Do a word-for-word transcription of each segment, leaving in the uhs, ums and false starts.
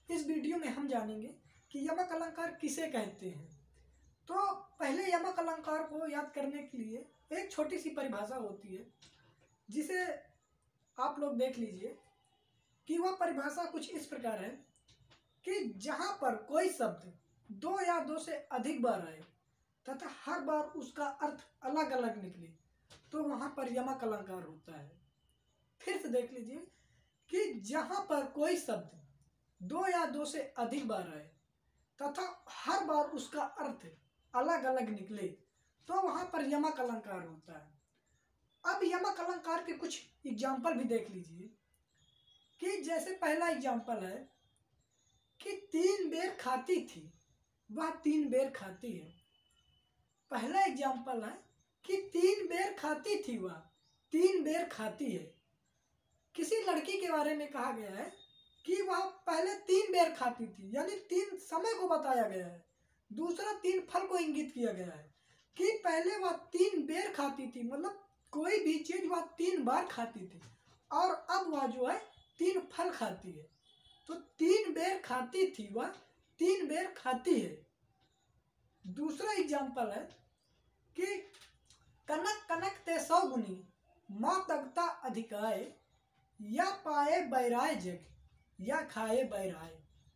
इस वीडियो में हम जानेंगे कि यमक अलंकार किसे कहते हैं। तो पहले यमक अलंकार को याद करने के लिए एक छोटी सी परिभाषा होती है, जिसे आप लोग देख लीजिए कि वह परिभाषा कुछ इस प्रकार है कि जहाँ पर कोई शब्द दो या दो से अधिक बार आए तथा हर बार उसका अर्थ अलग अलग निकले तो वहाँ पर यमक अलंकार होता है। फिर से देख लीजिए कि जहाँ पर कोई शब्द दो या दो से अधिक बार आए तथा हर बार उसका अर्थ अलग अलग निकले तो वहाँ पर यमक अलंकार होता है। अब यमक अलंकार के कुछ एग्जाम्पल भी देख लीजिए कि जैसे पहला एग्जाम्पल है कि तीन बेर खाती थी वह तीन बेर खाती है। पहला एग्जाम्पल है कि तीन बेर खाती थी वह तीन बेर खाती है। किसी लड़की के बारे में कहा गया है कि वह पहले तीन बेर खाती थी, यानी तीन समय को बताया गया है। दूसरा तीन फल को इंगित किया गया है कि पहले वह तीन बेर खाती थी, मतलब कोई भी चीज वह तीन बार खाती थी, और अब वह जो है तीन फल खाती है। तो तीन बेर खाती थी वह तीन बेर खाती है। दूसरा एग्जाम्पल है कि कनक कनक ते सौ गुनी माँ तगता अधिकाय या पाए बैराय जग या खाए बैराय।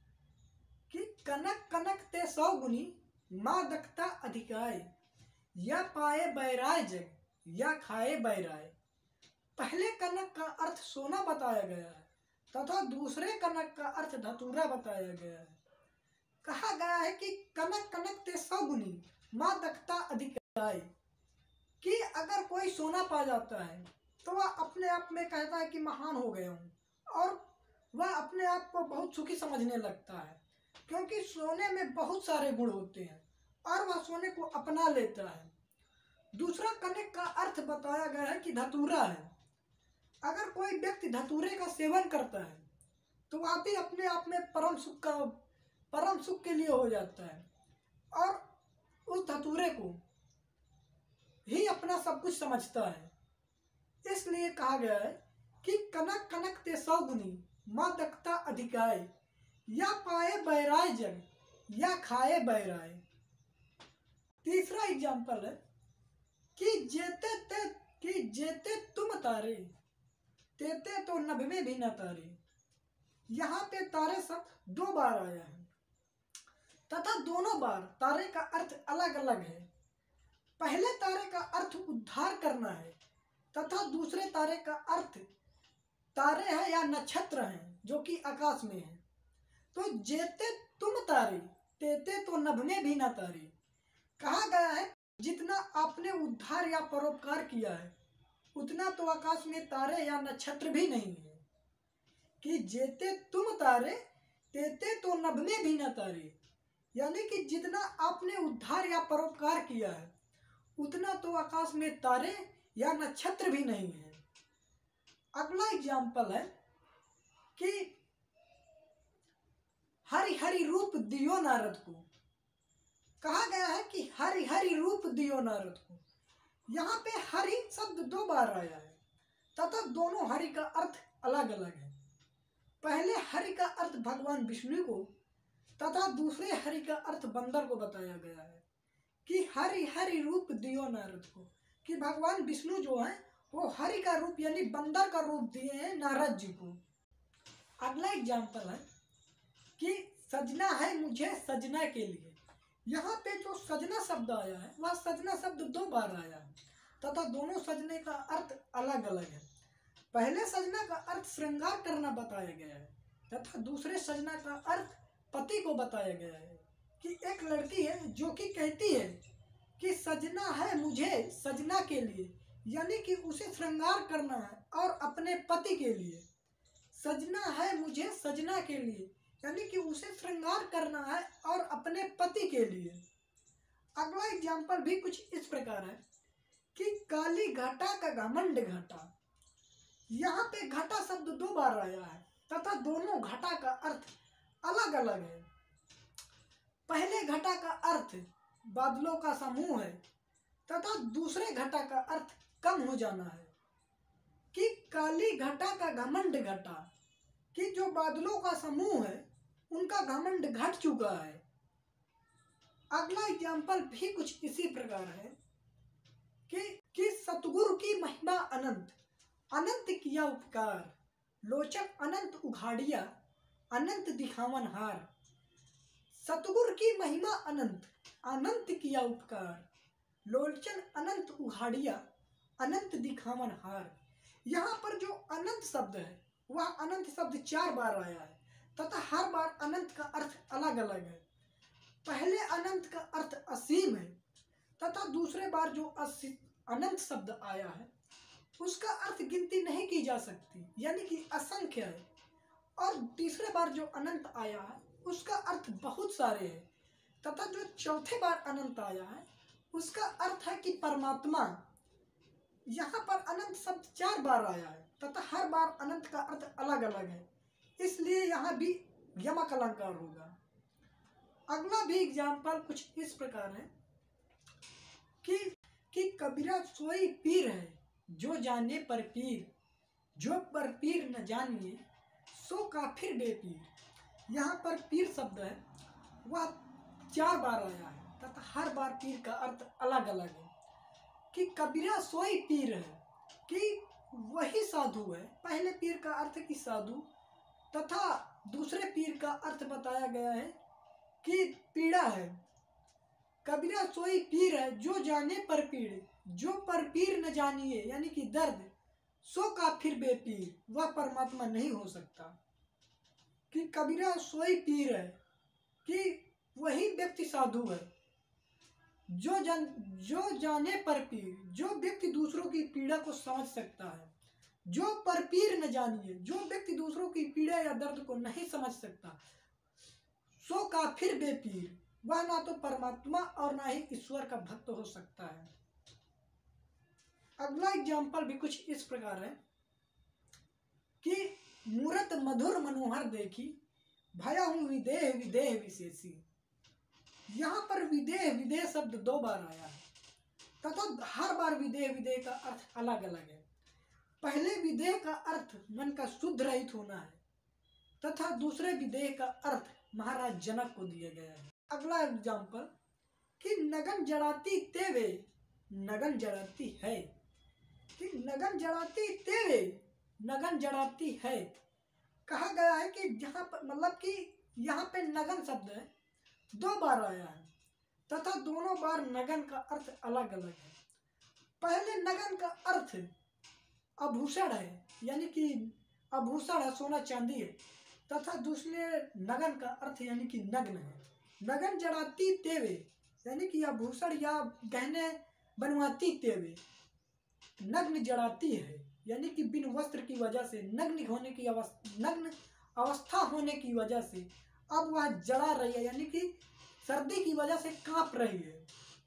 कि कनक कनक ते सौ गुनी माँ दखता अधिकाय या पाए बैराय जग या खाए बैराय। पहले कनक का अर्थ सोना बताया गया है तथा दूसरे कनक का अर्थ धतूरा बताया गया है। कहा गया है कि कनक कनक ते सौ गुनी माँ दखता अधिकाय, कि अगर कोई सोना पा जाता है तो वह अपने आप में कहता है कि महान हो गया हूँ, और वह अपने आप को बहुत सुखी समझने लगता है क्योंकि सोने में बहुत सारे गुण होते हैं और वह सोने को अपना लेता है। दूसरा कनक का अर्थ बताया गया है कि धतूरा है। अगर कोई व्यक्ति धतूरे का सेवन करता है तो वह भी अपने आप में परम सुख का परम सुख के लिए हो जाता है और उस धतूरे को ही अपना सब कुछ समझता है। इसलिए कहा गया है कि कनक कनक ते सौ गुनी माँ दखता अधिकाय या पाए बैराय जग या खाए बैराय। तीसरा एग्जाम्पल है कि जेते ते कि जेते तुम तारे तेते तो नभ में भी न तारे। यहाँ पे तारे शब्द दो बार आया है तथा दोनों बार तारे का अर्थ अलग अलग है। पहले तारे का अर्थ उद्धार करना है तथा दूसरे तारे का अर्थ तारे हैं या नक्षत्र हैं जो कि आकाश में है। तो जेते तुम तारे तेते तो नभ में भी न तारे। कहा गया है जितना आपने उद्धार या परोपकार किया है उतना तो आकाश में तारे या नक्षत्र भी नहीं है। कि जेते तुम तारे तेते तो नभ में भी न तारे, यानी कि जितना आपने उद्धार या परोपकार किया है उतना तो आकाश में तारे या नक्षत्र भी नहीं है। अगला एग्जाम्पल है कि हरि हरि रूप दियो नारद को। कहा गया है कि हरि हरि रूप दियो नारद को। यहाँ पे हरि शब्द दो बार आया है तथा दोनों हरि का अर्थ अलग अलग है। पहले हरि का अर्थ भगवान विष्णु को तथा दूसरे हरि का अर्थ बंदर को बताया गया है कि हरि हरि रूप दियो नारद को, कि भगवान विष्णु जो है वो हरि का रूप यानी बंदर का रूप दिए हैं नारद जी को। अगला एग्जाम्पल है कि सजना है मुझे सजना के लिए। यहाँ पे जो सजना शब्द आया है वह सजना शब्द दो बार आया है तथा दोनों सजने का अर्थ अलग अलग है। पहले सजना का अर्थ श्रृंगार करना बताया गया है तथा दूसरे सजना का अर्थ पति को बताया गया है। कि एक लड़की है जो कि कहती है कि सजना है मुझे सजना के लिए, यानी कि उसे श्रृंगार करना है और अपने पति के लिए। सजना है मुझे सजना के लिए, यानी कि उसे श्रृंगार करना है और अपने पति के लिए। अगला एग्जाम्पल भी कुछ इस प्रकार है कि काली घटा का घमंड घटा। यहाँ पे घटा शब्द दो बार आया है तथा दोनों घटा का अर्थ अलग अलग है। पहले घटा का अर्थ बादलों का समूह है तथा दूसरे घटा का अर्थ कम हो जाना है। कि काली घटा का घमंड घटा, कि जो बादलों का समूह है उनका घमंड घट चुका है। अगला एग्जाम्पल भी कुछ इसी प्रकार है कि कि सतगुरु की महिमा अनंत, अनंत किया उपकार, लोचक अनंत उघाड़िया, अनंत दिखावन हार। सतगुरु की महिमा अनंत, अनंत किया उपकार, लोचन अनंत उघाड़िया, अनंत दिखावन हार। यहाँ पर जो अनंत शब्द है वह अनंत शब्द चार बार आया है तथा हर बार अनंत का अर्थ अलग अलग है। पहले अनंत का अर्थ असीम है तथा दूसरे बार जो अनंत शब्द आया है उसका अर्थ गिनती नहीं की जा सकती, यानी कि असंख्य है। और तीसरे बार जो अनंत आया है उसका अर्थ बहुत सारे हैं तथा जो चौथे बार अनंत आया है उसका अर्थ है कि परमात्मा। यहाँ पर अनंत शब्द चार बार आया है तथा हर बार अनंत का अर्थ अलग अलग है, इसलिए यहाँ भी यमक अलंकार होगा। अगला भी एग्जाम्पल कुछ इस प्रकार है कि कि कबीरा सोई पीर है जो जाने पर पीर, जो पर पीर न जानिए सो काफिर बेपीर। यहाँ पर पीर शब्द है वह चार बार आया है तथा हर बार पीर का अर्थ अलग अलग है। कि कबीरा सोई पीर है कि वही साधु है। पहले पीर का अर्थ कि साधु तथा दूसरे पीर का अर्थ बताया गया है कि पीड़ा है। कबीरा सोई पीर है जो जाने पर पीड़, जो पर पीर न जानिए यानी कि दर्द, सो काफिर बेपीर, वह परमात्मा नहीं हो सकता। कि कबीरा सोई पीर है कि वही व्यक्ति साधु है जो जन जो जाने पर पीर, जो व्यक्ति दूसरों की पीड़ा को समझ सकता है। जो पर पीर न जानिए, जो व्यक्ति दूसरों की पीड़ा या दर्द को नहीं समझ सकता, सो काफिर बेपीर, वह ना तो परमात्मा और ना ही ईश्वर का भक्त हो सकता है। अगला एग्जाम्पल भी कुछ इस प्रकार है कि मूरत मधुर मनोहर देखी, भया हूँ विदेह विदेह विशेषी। यहाँ पर विदेह विदेह शब्द दो बार आया है तथा हर बार विदेह विदेह का अर्थ अलग अलग है। पहले विदेह का अर्थ मन का शुद्ध रहित होना है तथा दूसरे विदेह का अर्थ महाराज जनक को दिया गया है। अगला एग्जाम्पल कि नगन जड़ाती तेवे, नगन जड़ाती है। कि नगन जड़ाती तेवे, नगन जड़ाती है। कहा गया है कि जहाँ पर मतलब कि यहाँ पे नगन शब्द है दो बार आया है तथा दोनों बार नगन का अर्थ अलग अलग है। पहले नगन का अर्थ आभूषण है, यानी कि आभूषण है, सोना चांदी है तथा दूसरे नगन का अर्थ यानी कि नग्न है। नगन जड़ाती तेवे यानी कि आभूषण या गहने बनवाती तेवे, नग्न जड़ाती है यानी कि बिन वस्त्र की वजह से, नग्न होने की अवस्था नग्न अवस्था होने की वजह से अब वह जड़ा रही है, यानी कि सर्दी की वजह से कांप रही है।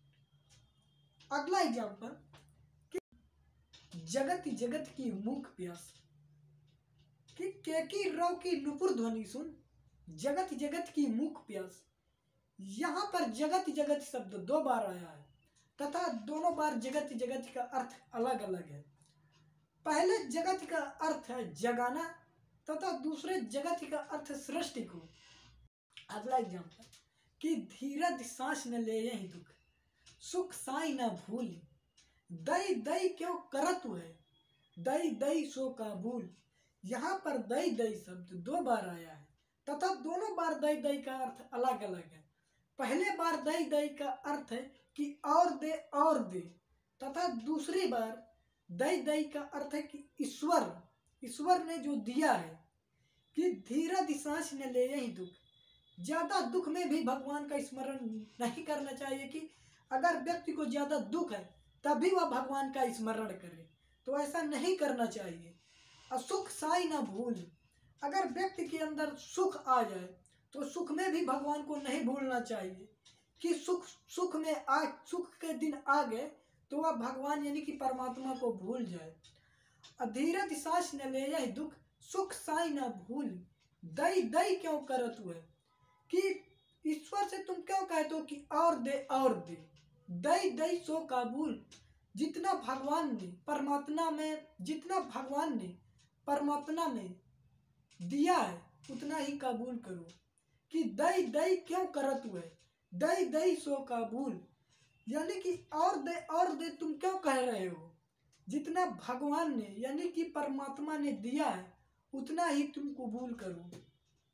अगला एग्जाम्पल कि जगत जगत की मूक प्यास। कि केकी रव की नुपुर ध्वनि सुन, जगत जगत की मूक प्यास। यहाँ पर जगत जगत शब्द दो बार आया है तथा दोनों बार जगत जगत का अर्थ अलग अलग है। पहले जगत का अर्थ है जगाना तथा दूसरे जगत का अर्थ सृष्टि को। अगला एग्जाम्पल कि धीरज सांस न ले यही दुख, सुख साई न भूल, दई दई क्यों करत है, दई दई सो काबूल। यहाँ पर दई दई शब्द दो बार आया है तथा दोनों बार दई दई का अर्थ अलग अलग है। पहले बार दई दई का अर्थ है कि और दे और दे तथा दूसरी बार दई दई का अर्थ है कि ईश्वर ईश्वर ने जो दिया है। कि धीरज सांस न ले यही दुख, ज्यादा दुख में भी भगवान का स्मरण नहीं करना चाहिए। कि अगर व्यक्ति को ज्यादा दुख है तभी वह भगवान का स्मरण करे, तो ऐसा नहीं करना चाहिए। असुख साई ना भूल, अगर व्यक्ति के अंदर सुख आ जाए तो सुख में भी भगवान को नहीं भूलना चाहिए। कि सुख सुख में आ सुख के दिन आ गए तो वह भगवान यानी कि परमात्मा को भूल जाए। अधीरज सांस न ले यही दुख, सुख साई ना भूल, दई दई क्यों करत हुए। कि ईश्वर से तुम क्यों कहते हो कि और दे और दे, दई दई सो काबूल। जितना भगवान ने परमात्मा में जितना भगवान ने परमात्मा में दिया है उतना ही कबूल करो। कि दई दई क्यों करत हुए, दई दई सो काबूल, यानी कि और दे और दे तुम क्यों कह रहे हो, जितना भगवान ने यानी कि परमात्मा ने दिया है उतना ही तुम कबूल करो।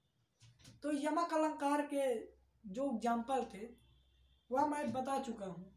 तो यमक अलंकार के जो एग्जाम्पल थे वह मैं बता चुका हूँ।